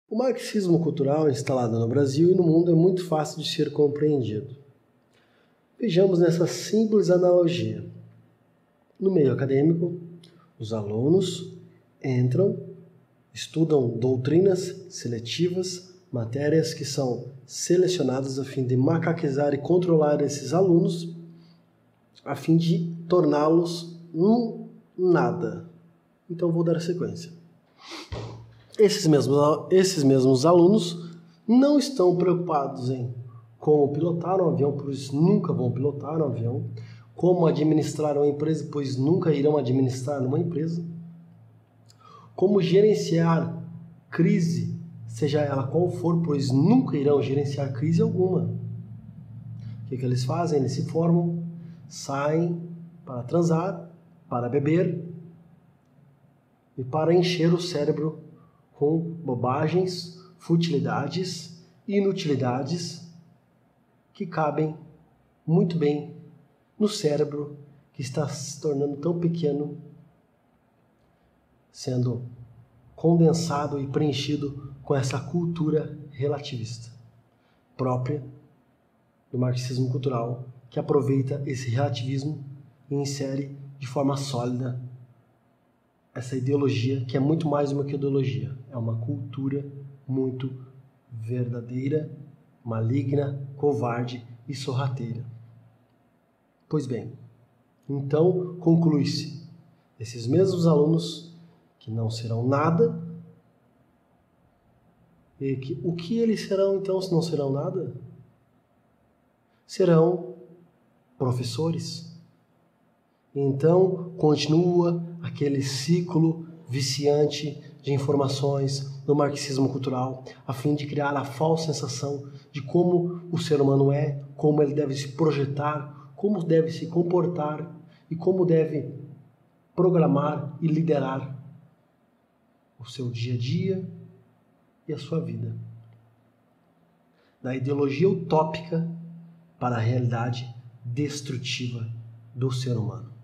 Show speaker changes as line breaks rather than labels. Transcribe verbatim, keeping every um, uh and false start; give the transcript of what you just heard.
O marxismo cultural instalado no Brasil e no mundo é muito fácil de ser compreendido. Vejamos nessa simples analogia. No meio acadêmico, os alunos entram, estudam doutrinas seletivas, matérias que são selecionadas a fim de macaquizar e controlar esses alunos, a fim de torná-los um nada. Então vou dar a sequência. Esses mesmos, esses mesmos alunos não estão preocupados em como pilotar um avião, pois nunca vão pilotar um avião, como administrar uma empresa, pois nunca irão administrar uma empresa, como gerenciar crise, seja ela qual for, pois nunca irão gerenciar crise alguma. O que, que eles fazem? Eles se formam, saem para transar, para beber e para encher o cérebro com bobagens, futilidades e inutilidades que cabem muito bem no cérebro que está se tornando tão pequeno, sendo condensado e preenchido com essa cultura relativista própria do marxismo cultural, que aproveita esse relativismo e insere de forma sólida essa ideologia, que é muito mais uma que ideologia, é uma cultura muito verdadeira, maligna, covarde e sorrateira. Pois bem, então conclui-se, esses mesmos alunos que não serão nada, e que, o que eles serão então se não serão nada? Serão professores. Então continua aquele ciclo viciante de informações do marxismo cultural, a fim de criar a falsa sensação de como o ser humano é, como ele deve se projetar, como deve se comportar e como deve programar e liderar o seu dia a dia e a sua vida. Da ideologia utópica para a realidade destrutiva do ser humano.